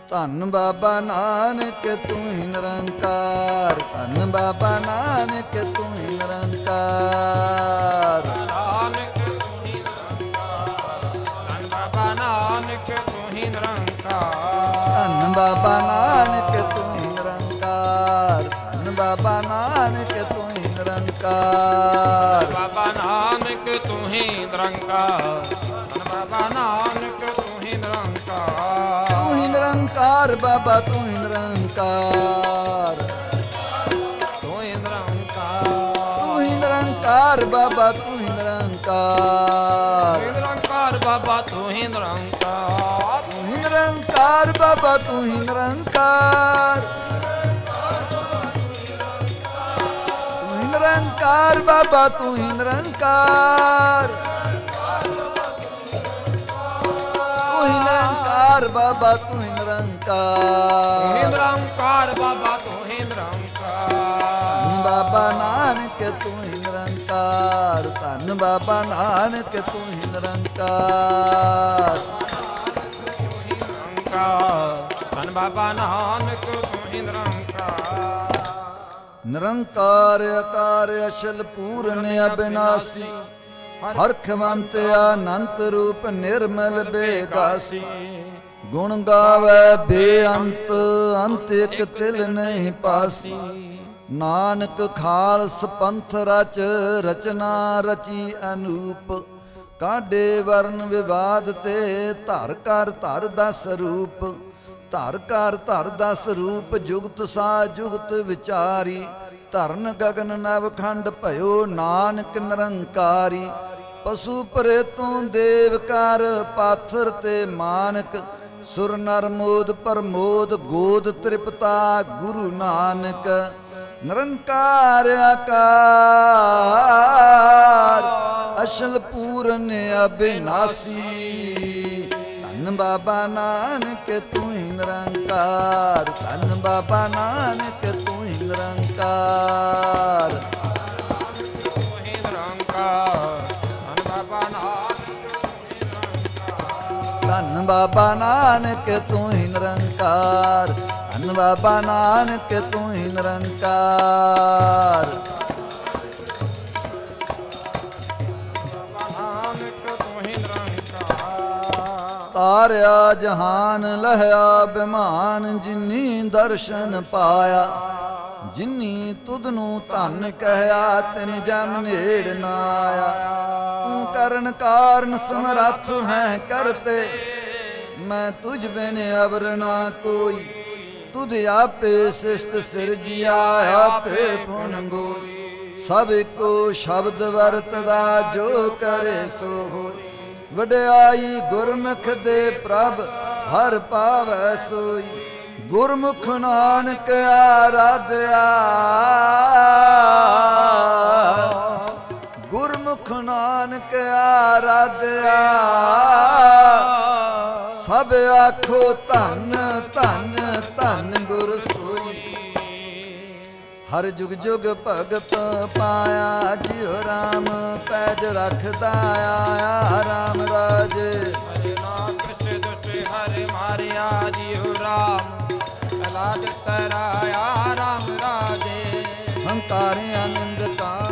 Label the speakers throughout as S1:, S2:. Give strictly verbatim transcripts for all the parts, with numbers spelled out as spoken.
S1: ਧੰਨ ਬਾਬਾ ਨਾਨਕ ਤੂੰ ਹੀ ਨਿਰੰਕਾਰ, ਧੰਨ ਬਾਬਾ ਨਾਨਕ ਤੂੰ ਹੀ ਨਿਰੰਕਾਰ।
S2: ਨਾਨਕ ਤੂੰ ਹੀ ਨਿਰੰਕਾਰ, ਧੰਨ ਬਾਬਾ ਨਾਨਕ ਤੂੰ ਹੀ ਨਿਰੰਕਾਰ।
S1: ਧੰਨ ਬਾਬਾ ਨਾਨਕ ਤੂੰ ਹੀ ਨਿਰੰਕਾਰ, ਧੰਨ ਬਾਬਾ ਨਾਨਕ ਤੂੰ ਹੀ ਨਿਰੰਕਾਰ।
S2: ਬਾਬਾ ਨਾਨਕ ਤੂੰ ਹੀ ਨਿਰੰਕਾਰ, ਧੰਨ ਬਾਬਾ ਨਾਨਕ ਤੂੰ ਹੀ ਨਿਰੰਕਾਰ।
S1: ਤੂੰ ਹੀ ਨਿਰੰਕਾਰ ਬਾਬਾ ਤੂੰ ਹੀ ਨਿਰੰਕਾਰ,
S2: ਤੂੰ ਹੀ ਨਿਰੰਕਾਰ।
S1: ਤੂੰ ਹੀ ਨਿਰੰਕਾਰ ਬਾਬਾ ਤੂੰ ਹੀ ਨਿਰੰਕਾਰ।
S2: ਨਿਰੰਕਾਰ ਬਾਬਾ ਤੂੰ ਹੀ ਨਿਰੰਕਾਰ।
S1: ਤੂੰ ਹੀ ਨਿਰੰਕਾਰ ਬਾਬਾ ਤੂੰ ਹੀ ਨਿਰੰਕਾਰ। ਤੂੰ ਹੀ ਨਿਰੰਕਾਰ ਬਾਬਾ ਤੂੰ ਹੀ ਨਿਰੰਕਾਰ। ਤੂੰ ਹੀ ਨਿਰੰਕਾਰ ਬਾਬਾ ਤੂੰ ਹੀ ਨਿਰੰਕਾਰ।
S2: ਨਿਰੰਕਾਰ ਬਾਬਾ ਤੂੰ ਹੀ ਨਿਰੰਕਾਰ।
S1: ਧੰਨ ਬਾਬਾ ਨਾਨਕ ਤੂੰ ਹੀ ਨਿਰੰਕਾਰ, ਧੰਨ ਬਾਬਾ ਨਾਨਕ ਤੂੰ ਹੀ ਨਿਰੰਕਾਰ।
S2: ਧੰਨ ਬਾਬਾ ਨਾਨਕ ਤੂੰ ਹੀ ਨਿਰੰਕਾਰ।
S1: ਨਿਰੰਕਾਰ ਅਕਾਰ ਅਚਲ ਪੂਰਨ ਅਬਿਨਾਸੀ, ਹਰਖਵੰਤ ਅਨੰਤ ਰੂਪ ਨਿਰਮਲ ਬੇਗਾਸੀ। ਗੁਣ ਗਾਵੇ ਬੇਅੰਤ ਅੰਤ ਇਕ ਤਿਲ ਨਹੀਂ ਪਾਸੀ। ਨਾਨਕ ਖਾਲਸ ਪੰਥ ਰਚ ਰਚਨਾ ਰਚੀ ਅਨੂਪ। ਕਾਢੇ ਵਰਨ ਵਿਵਾਦ ਤੇ ਧਰ ਕਰ ਧਰ ਦਸ ਰੂਪ। ਧਰ ਕਰ ਧਰ ਦਸ ਰੂਪ ਜੁਗਤ ਸਾ ਜੁਗਤ ਵਿਚਾਰੀ। ਧਰਨ ਗਗਨ ਨਵ ਖੰਡ ਭਇਓ ਨਾਨਕ ਨਿਰੰਕਾਰੀ। ਪਸ਼ੂ ਪਰੇ ਤੂੰ ਦੇਵ ਕਰ ਪਾਥਰ ਤੇ ਮਾਨਕ। ਸੁਰ ਨਰ ਮੋਦ ਪ੍ਰਮੋਦ ਗੋਦ ਤ੍ਰਿਪਤਾ ਗੁਰੂ ਨਾਨਕ। ਨਿਰੰਕਾਰ ਆਕਾਰ ਅਸਲ ਪੂਰਨ ਅਬਿਨਾਸੀ। ਧੰਨ ਬਾਬਾ ਨਾਨਕ ਤੂੰ ਹੀ ਨਿਰੰਕਾਰ, ਧੰਨ ਬਾਬਾ ਨਾਨਕ ਤੂੰ ਹੀ ਨਿਰੰਕਾਰ।
S2: ਤੂੰ ਹੀ ਨਿਰੰਕਾਰ, ਧੰਨ ਬਾਬਾ ਨਾਨਕ।
S1: ਧੰਨ ਬਾਬਾ ਨਾਨਕ ਤੂੰ ਹੀ ਨਿਰੰਕਾਰ, ਧੰਨ ਬਾਬਾ ਨਾਨਕ ਤੂੰ ਹੀ ਨਿਰੰਕਾਰ। ਤਾਰਿਆ ਜਹਾਨ ਲਹਿਆ ਬਿਮਾਨ ਜਿਨੀ ਦਰਸ਼ਨ ਪਾਇਆ। ਜਿਨੀ ਤੁਧ ਨੂੰ ਧੰਨ ਕਹਿਆ ਤਿਨ ਜਮ ਨੇੜ ਨਾ ਆਇਆ। ਤੂੰ ਕਰਨ ਕਾਰਨ ਸਮਰੱਥ ਹੈ ਕਰਤੇ, ਮੈਂ ਤੁਝ ਬਿਨ ਅਵਰ ਨਾ ਕੋਈ। ਤੁਧ ਆਪੇ ਸਿਸ਼ਟ ਸਿਰਜਿਆ ਆਪੇ ਪੁਨ ਗੋਈ। ਸਭ ਇੱਕੋ ਸ਼ਬਦ ਵਰਤਦਾ ਜੋ ਕਰੇ ਸੋ ਹੋਇ। ਵਡਿਆਈ ਗੁਰਮੁਖ ਦੇ ਪ੍ਰਭ ਹਰ ਪਾਵੈ ਸੋਈ। ਗੁਰਮੁਖ ਨਾਨਕ ਆਰਾਧਿਆ, ਗੁਰਮੁਖ ਨਾਨਕ ਆਰਾਧਿਆ। ਸਭ ਆਖੋ ਧੰਨ ਧੰਨ ਧੰਨ ਗੁਰ ਸੋਈ। ਹਰ ਜੁਗ ਜੁਗ ਭਗਤ ਪਾਇਆ ਜਿਉ ਰਾਮ ਪੈਜ ਰੱਖਦਾ ਆਇਆ ਰਾਮ ਰਾਜੇ।
S2: ਹਰੇ ਨਾਮ ਕ੍ਰਿਸ਼ਨ ਦੁਸ਼ਟ ਹਰਿ ਮਾਰਿਆ ਜਿਉ ਰਾਮ ਲਾਜ ਤਰਾਇਆ ਰਾਮ ਰਾਜੇ।
S1: ਹੰਕਾਰਿਆ ਨਿੰਦਕਾਂ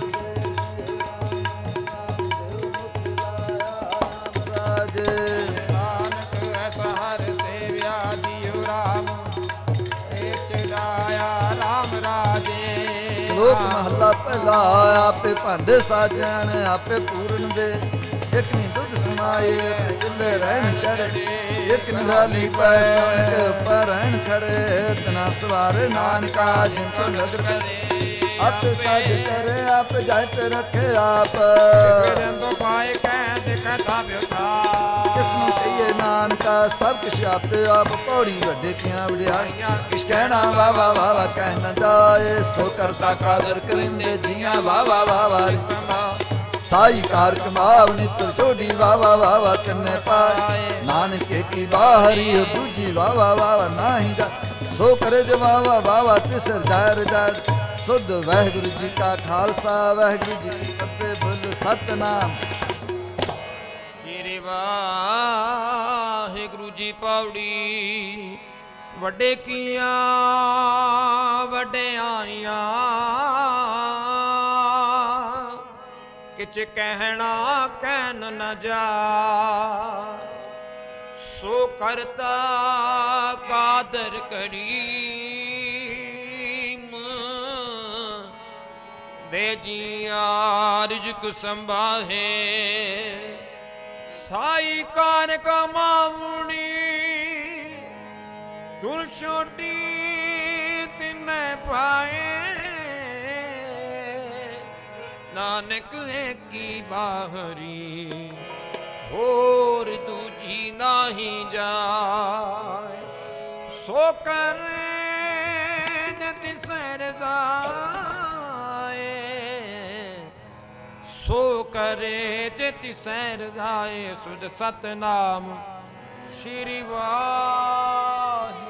S1: ਰਾਜੇ।
S2: ਨਾਨਕ ਐਸਾ ਹਰਿ ਸੇਵਿਆ ਜਿਉ ਰਾਮ ਏ ਚੜਾਇਆ ਰਾਮ ਰਾਜੇ।
S1: ਸ਼ਲੋਕ ਮਹਲਾ ਪਹਿਲਾ। ਆਪੇ ਭਾਂਡੇ ਸਾਜਣ ਆਪੇ ਪੂਰਨ ਦੇ। ਇਕ ਨੀ ਦੁੱਧ ਸਮਾਏ ਇਕ ਚੁੱਲ੍ਹੇ ਰਹਿਣ ਚੜ੍ਹੇ। ਇਕ ਨਿਵਾਲੀ ਪੈ ਸਵਣਕ ਪਰਣ ਖੜੇ। ਤਨਾ ਸਵਾਰੇ ਨਾਨਕਾ ਜਿਨ ਤੋਂ ਨਦਰ ਕਰੇ। ਆਪੇ ਸਾਜ ਕਰੇ ਆਪੇ ਜਾਇ ਤੇ ਰੱਖੇ ਆਪ।
S2: ਫਿਰਨ ਤੋਂ ਪਾਏ ਕਹਿ ਦੇਖੈ ਤਾਂ ਬਿਉਠਾ।
S1: ਕਿਸ ਨੂੰ ਕਹੀਏ ਨਾਨਕਾ ਸਭ ਕੁਛ ਆਪੇ ਆਪ। ਪੌੜੀ ਵੱਡੇ ਕੀਆਂ ਵਡਿਆਈਆਂ ਕਿਛ ਕਹਿਣਾ ਵਾ ਵਾ ਵਾ ਵਾ ਕਹਿ ਨਾ ਜਾਏ। ਸੋ ਕਰਤਾ ਕਾਦਰ ਕਰਿੰਦੇ ਜੀਆਂ ਵਾ ਵਾ ਵਾ ਵਾ। ਸਾਈ ਕਾਰ ਕਮਾਵ ਨਿਤਰ ਛੋਡੀ ਵਾ ਵਾ ਵਾ ਵਾ ਤਿੰਨੇ ਪਾਏ। ਨਾਨਕੇ ਕੀ ਬਾਹਰੀ ਦੂਜੀ ਵਾ ਵਾ ਵਾ ਵਾ ਨਾਹੀ ਜਾ। ਸੋ ਕਰੇ ਜਵਾ ਵਾ ਵਾ ਵਾ ਤਿਸਰ ਜਾਇ ਰਜਾਇ। ਸੁਧ ਵਾਹਿਗੁਰੂ ਜੀ ਕਾ ਖਾਲਸਾ ਵਾਹਿਗੁਰੂ ਜੀ ਕੀ ਫਤਿਹ। ਬੋਲ ਸਤਿਨਾਮ।
S2: ਸ੍ਰੀ ਵਾਹਿਗੁਰੂ ਦੂਜੀ ਪੌੜੀ। ਵੱਡੇ ਕੀਆਂ ਵਡਿਆਈਆਂ ਕਿਛ ਕਹਿਣਾ ਕਹਿਨ ਨ ਜਾ। ਸੋ ਕਰਤਾ ਕਾਦਰ ਕਰੀਮ ਦੇ ਜੀਆਂ ਰਿਜ਼ਕ ਸੰਭਾਹੇ। ਸਾਈ ਕਾਰ ਕਮਾਵਣੀ ਤੁਲ ਛੋਟੀ ਤਿਨੈ ਪਾਏ। ਨਾਨਕ ਏਕੀ ਬਾਹਰੀ ਹੋਰ ਦੂਜੀ ਨਾਹੀ ਜਾਏ। ਸੋ ਕਰੇ ਜੇ ਤਿਸੈ ਰਜ਼ਾਏ। ਸੋ ਕਰੇ ਜੇ ਤਿਸੈ ਰਜ਼ਾਏ। ਸੁਧ ਸਤਨਾਮ ਸ਼੍ਰੀ ਵਾਹਿਗੁਰੂ।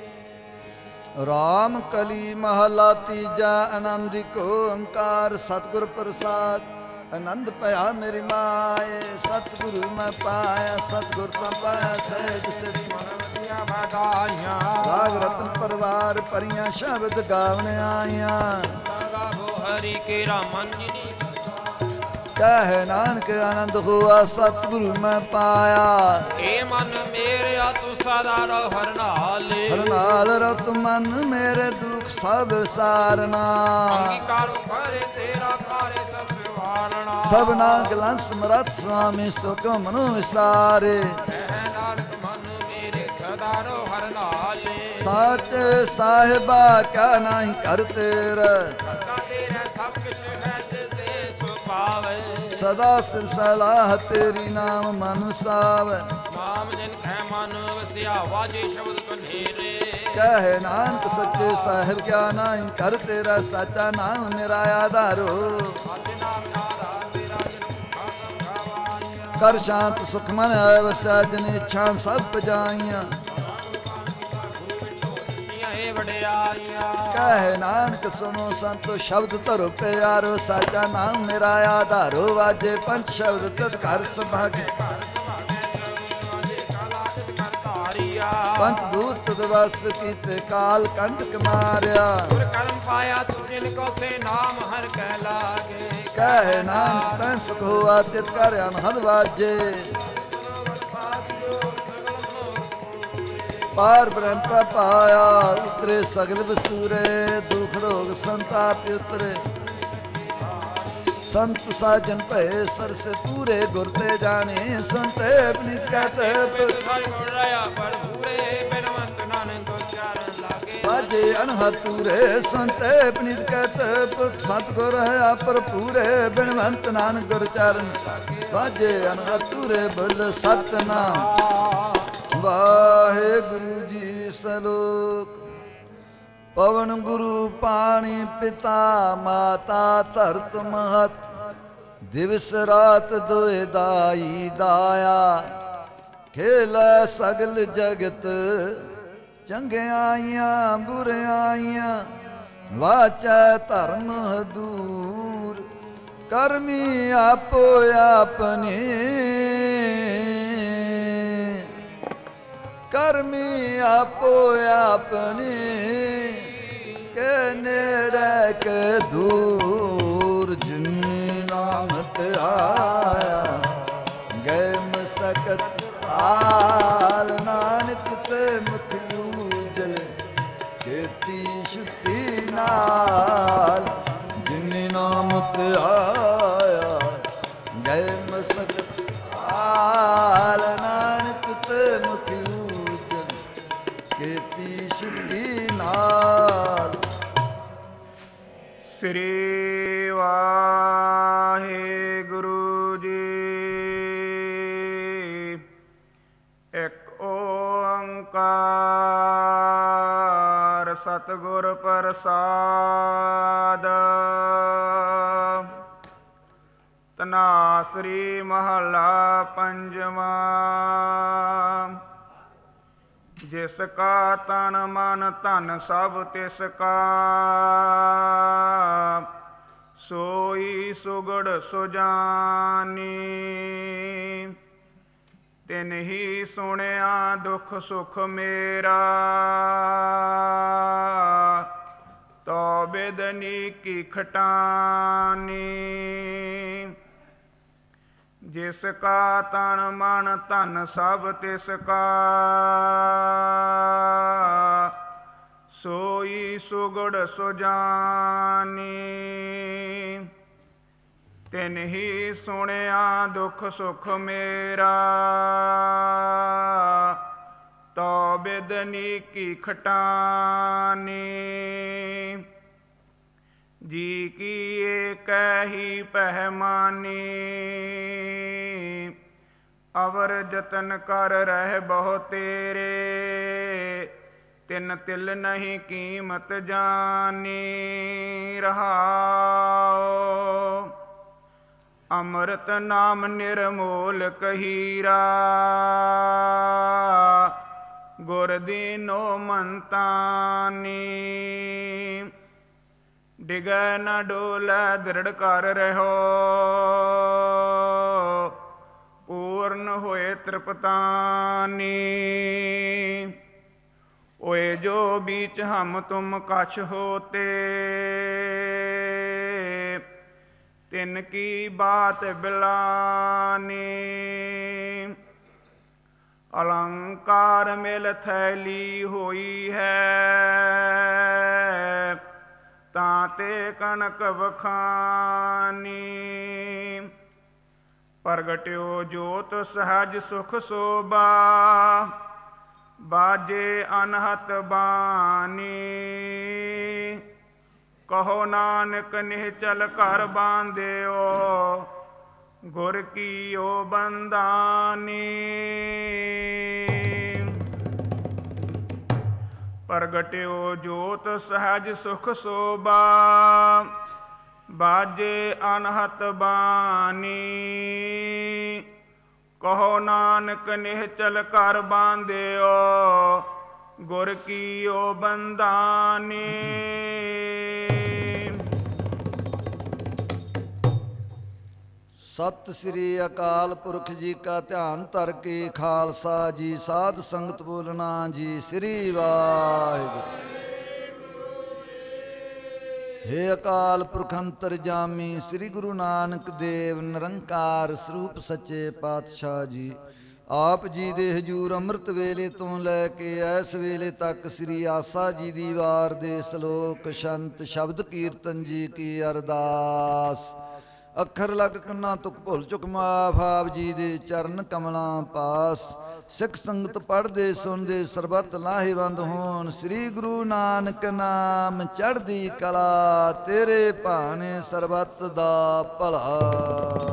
S1: ਰਾਮ ਕਲੀ ਮਹਲਾ ਤੀਜਾ। ਆਨੰਦ ਏਕ ਓੰਕਾਰ ਸਤਿਗੁਰ ਪ੍ਰਸਾਦ। ਆਨੰਦ ਭਇਆ ਮੇਰੀ ਮਾਏ ਸਤਿਗੁਰੂ ਮੈਂ ਪਾਇਆ। ਸਤਿਗੁਰ ਤਾਂ ਪਾਇਆ ਸਹਿਜ ਸਿਧ
S2: ਮਨਵਤੀਆਂ ਵਧਾਈਆਂ।
S1: ਰਾਗ ਰਤਨ ਪਰਵਾਰ ਭਰੀਆਂ ਸ਼ਬਦ ਗਾਵਣ ਆਈਆਂ।
S2: ਗਾਵੋ ਹਰੀ ਕੇਰਾ ਮੰਜਨੀ।
S1: ਕਹਿ ਨਾਨਕ ਆਨੰਦ ਹੋਆ ਸਤਿਗੁਰੂ ਮੈਂ ਪਾਇਆ।
S2: ਏ ਮਨ ਮੇਰਿਆ ਤੂੰ ਸਦਾ ਰਹੁ ਹਰ ਨਾਲੇ।
S1: ਹਰ ਨਾਲ ਰਤ ਮਨ ਮੇਰੇ ਦੁਖ ਸਭ ਸਾਰਨਾ।
S2: ਅੰਗੀਕਾਰੋ ਕਰੇ ਤੇਰਾ ਕਾਰੇ ਸਭ ਵਿਵਾਰਣਾ।
S1: ਸਭਨਾ ਗਲਾਂ ਸਮਰੱਥ ਸੁਆਮੀ ਸੁਖ ਮਨੋ ਵਿਸਾਰੇ।
S2: ਕਹਿ ਨਾਨਕ ਮਨ ਮੇਰੇ ਸਦਾ ਰਹੁ ਹਰ ਨਾਲੇ।
S1: ਸਾਚੇ ਸਾਹਿਬਾ ਕਿਆ ਨਾਹੀ ਕਰ ਤੇਰਾ।
S2: ਕਰਤਾ ਤੇਰਾ ਸਭ ਕੁਛ ਹੈ ਤੇ ਸੋ ਪਾਵੇ।
S1: ਸਦਾ ਸਿਰ ਸਲਾਹ ਤੇਰੀ ਨਾਮ ਮਨ ਸਾਵੈ।
S2: ਨਾਮ ਜਿਨ ਖੈ ਮਨ ਵਸਿਆ ਵਾਜੇ ਸ਼ਬਦ ਕਨੇਰੇ।
S1: ਕਹਿ ਨਾਨਕ ਸੱਚੇ ਸਾਹਿਬ ਕਿਆ ਨਾਹੀ ਕਰ ਤੇਰਾ। ਸਾਚਾ ਨਾਮ ਮੇਰਾ ਆਧਾਰੋ।
S2: ਸੱਚ ਨਾਮ ਆਧਾਰ ਤੇਰਾ ਜਿਨ ਖਾਸਮ ਗਵਾਈਆਂ।
S1: ਕਰ ਸ਼ਾਂਤ ਸੁਖ ਮਨ ਆਇ ਵਸਿਆ। ਜਿਨ ਇੱਛਾ ਸਭ ਪਜਾਈਆਂ।
S2: ਏ ਵਡਿਆਈਆਂ।
S1: ਕਹਿ ਨਾਨਕ ਸੁਨੋ ਸੰਤੋ ਸ਼ਬਦ ਧਰੋ ਪਿਆਰੋ। ਸਾਚਾ ਨਾਮ ਮੇਰਾ ਆਧਾਰੋ। ਵਾਜੇ ਪੰਜ ਸ਼ਬਦ ਤਦ ਘਰ ਸੁਭਾਗੇ। ਪੰਜ ਦੂਤ ਤਦ ਵਸ ਕੀਤੇ ਕਾਲ ਕੰਟਕ ਮਾਰਿਆ।
S2: ਗੁਰ ਕਰਮ ਪਾਇਆ ਤੂੰ ਜਿਨ ਕੋ ਤੇ ਨਾਮ ਹਰ ਕਹਿ ਲਾਗੇ।
S1: ਕਹਿ ਨਾਨਕ ਤੈ ਸੁਖ ਹੋਆ ਤਿਤ ਕਰ ਅਨਹਦ ਵਾਜੇ। ਪਾਰ ਬ੍ਰਹਮ ਪ੍ਰਪਾਇਆ ਉਤਰੇ ਸਗਲ ਬਸੂਰੇ। ਦੁਖ ਰੋਗ ਸੰਤਾਪ ਉਤਰੇ ਸੰਤ ਸਾਜਨ ਭਏ ਸਰਸੇ ਪੂਰੇ। ਗੁਰ ਤੇ ਜਾਣੇ ਸੰਤੇ ਪਨੀਤ ਕਹਤੇ ਵਾਜੇ ਅਨਹਤੂਰੇ ਸੰਤੇ ਪਨੀਤ ਕਹਤੇ ਪੁੱਤ ਸਤਿਗੁਰ ਹੈ ਭਰਪੂਰੇ। ਬਿਨਵੰਤ ਨਾਨਕ ਗੁਰ ਚਰਨ ਵਾਜੇ ਅਨਹਤੂਰੇ ਬੋਲ ਸਤਨਾਮ ਵਾਹਿਗੁਰੂ ਜੀ। ਸਲੋਕ ਪਵਨ ਗੁਰੂ ਪਾਣੀ ਪਿਤਾ ਮਾਤਾ ਧਰਤ ਮਹਤ। ਦਿਵਸ ਰਾਤ ਦੋਇ ਦਾਈ ਦਾਇਆ। ਖੇਲੈ ਸਗਲ ਜਗਤ ਚੰਗਿਆਈਆਂ ਬੁਰਿਆਈਆਂ। ਵਾਚੈ ਧਰਮ ਹਦੂਰ ਕਰਮੀ ਆਪੋ ਆਪਨੇ। ਕਰਮੀ ਆਪੋ ਆਪਨੇ ਕੇ ਨੇੜੇ ਕੇ ਦੂਰ। ਜਿਨੀ ਨਾਮ ਤੇ ਆਇਆ ਗਏ ਮਸਕਤ ਹਾਲ। ਨਾਨਕ ਤੇ ਮੁਖ ਉਜਲ ਕੀਤੀ ਛੁੱਟੀ ਨਾਲ। ਜਿਨੀ ਨਾਮ ਤੇ ਆਇਆ ਗਏ ਮਸਕਤ ਹਾਲ। ਨਾਨਕ ਤੇ ਮੁਖ ਕੀਤੀ ਛੁੱਟੀ ਨਾਲ।
S2: ਸ੍ਰੀ ਵਾਹਿਗੁਰੂ ਜੀ। ਇੱਕ ਓੰਕਾਰ ਸਤਿਗੁਰ ਪ੍ਰਸਾਦ। ਤਨਾਸਰੀ ਮਹਲਾ ਪੰਜਵਾਂ। ਜਿਸ ਕਾ ਤਨ ਮਨ ਧਨ ਸਭ ਤਿਸ ਕਾ। ਸੋਈ ਸੁਗੜ ਸੁਜਾਨੀ। ਤਿਨ ਹੀ ਸੁਣਿਆ ਦੁਖ ਸੁਖ ਮੇਰਾ, ਤੋ ਬਿਦਨੀ ਕੀ ਖਟਾਨੀ। ਜਿਸ ਕਾ ਤਨ ਮਨ ਧਨ ਸਭ ਤਿਸ ਕਾ, ਸੋਈ ਸੁਗੜ ਸੁਜਾਨੀ। ਤਿਨ ਹੀ ਸੁਣਿਆ ਦੁਖ ਸੁਖ ਮੇਰਾ, ਤੋ ਬਿਦਨੀ ਕੀ ਖਟਾਨੀ। ਜੀ ਕੀ ਏਕ ਹੀ ਪਹਿਮਾਨੀ, ਅਵਰ ਜਤਨ ਕਰ ਰਹਿ ਬਹੁ ਤੇਰੇ। ਤਿਨ ਤਿਲ ਨਹੀਂ ਕੀਮਤ ਜਾਨੀ। ਰਹਾਉ ਅੰਮ੍ਰਿਤ ਨਾਮ ਨਿਰਮੋਲ ਕਹੀਰਾ, ਗੁਰ ਦੀਨੋ ਮੰਤਾਨੀ। ਡਿਗੈ ਨ ਡੋਲੈ ਦ੍ਰਿੜ ਕਰ ਰਹਿਓ, ਪੂਰਨ ਹੋਏ ਤ੍ਰਿਪਤਾਨੀ। ਓਏ ਜੋ ਬੀਚ ਹਮ ਤੁਮ ਕਛ ਹੋਤੇ, ਤਿਨ ਕੀ ਬਾਤ ਬਿਲਾਨੀ। ਅਲੰਕਾਰ ਮਿਲ ਥੈਲੀ ਹੋਈ ਹੈ, ਤਾਂ ਤੇ ਕਣਕ ਵਖਾਨੀ। ਪ੍ਰਗਟਿਓ ਜੋਤ ਸਹਜ ਸੁਖ ਸੋਭਾ, ਬਾਜੇ ਅਨਹਤ ਬਾਣੀ। ਕਹੋ ਨਾਨਕ ਨਿਹਚਲ ਘਰ ਬਾਂਧਿਓ, ਗੁਰ ਕੀਓ ਬੰਦਾਨੀ। ਪ੍ਰਗਟਿਓ ਜੋਤ ਸਹਜ ਸੁਖ ਸੋਭਾ, ਬਾਜੇ ਅਨਹਤ ਬਾਣੀ। ਕਹੋ ਨਾਨਕ ਨਿਹਚਲ ਘਰ ਬਾਂਧਿਓ, ਗੁਰ ਕੀਓ ਬੰਦਾਨੀ।
S1: ਸਤਿ ਸ੍ਰੀ ਅਕਾਲ ਪੁਰਖ ਜੀ ਕਾ ਧਿਆਨ ਧਰ ਕੇ, ਖਾਲਸਾ ਜੀ ਸਾਧ ਸੰਗਤ ਬੋਲਣਾ ਜੀ ਸ੍ਰੀ ਵਾਹਿਗੁਰੂ। ਹੇ ਅਕਾਲ ਪੁਰਖ ਅੰਤਰਜਾਮੀ ਸ੍ਰੀ ਗੁਰੂ ਨਾਨਕ ਦੇਵ ਨਿਰੰਕਾਰ ਸਰੂਪ ਸੱਚੇ ਪਾਤਸ਼ਾਹ ਜੀ, ਆਪ ਜੀ ਦੇ ਹਜੂਰ ਅੰਮ੍ਰਿਤ ਵੇਲੇ ਤੋਂ ਲੈ ਕੇ ਇਸ ਵੇਲੇ ਤੱਕ ਸ੍ਰੀ ਆਸਾ ਜੀ ਦੀ ਵਾਰ ਦੇ ਸ਼ਲੋਕ ਸ਼ੰਤ ਸ਼ਬਦ ਕੀਰਤਨ ਜੀ ਕੀ ਅਰਦਾਸ। ਅੱਖਰ ਲਗ ਕੰਨਾਂ ਤੁਕ ਭੁੱਲ ਚੁੱਕ ਮਾਫ, ਆਪ ਜੀ ਦੇ ਚਰਨ ਕਮਲਾਂ ਪਾਸ। ਸਿੱਖ ਸੰਗਤ ਪੜ੍ਹਦੇ ਸੁਣਦੇ ਸਰਬੱਤ ਲਾਹੇਵੰਦ ਹੋਣ। ਸ੍ਰੀ ਗੁਰੂ ਨਾਨਕ ਨਾਮ ਚੜ੍ਹਦੀ ਕਲਾ, ਤੇਰੇ ਭਾਣੇ ਸਰਬੱਤ ਦਾ ਭਲਾ।